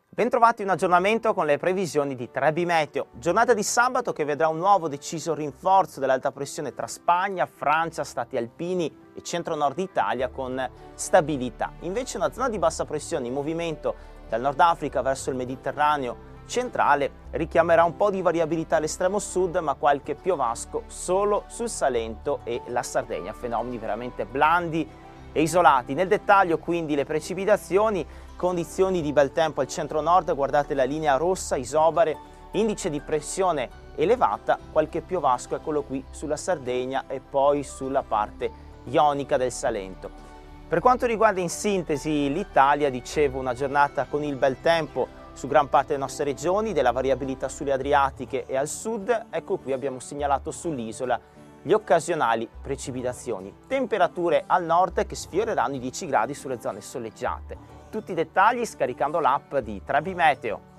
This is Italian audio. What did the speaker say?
Bentrovati, un aggiornamento con le previsioni di Trebi Meteo. Giornata di sabato che vedrà un nuovo deciso rinforzo dell'alta pressione tra Spagna, Francia, Stati Alpini e centro-nord Italia con stabilità. Invece una zona di bassa pressione in movimento dal Nord Africa verso il Mediterraneo centrale richiamerà un po' di variabilità all'estremo sud, ma qualche piovasco solo sul Salento e la Sardegna, fenomeni veramente blandi e isolati. Nel dettaglio quindi le precipitazioni, condizioni di bel tempo al centro-nord, guardate la linea rossa, isobare, indice di pressione elevata, qualche piovasco, eccolo qui, sulla Sardegna e poi sulla parte ionica del Salento. Per quanto riguarda in sintesi l'Italia, dicevo una giornata con il bel tempo su gran parte delle nostre regioni, della variabilità sulle Adriatiche e al sud, ecco qui abbiamo segnalato sull'isola gli occasionali precipitazioni. Temperature al nord che sfioreranno i 10 gradi sulle zone soleggiate. Tutti i dettagli scaricando l'app di Trebi Meteo.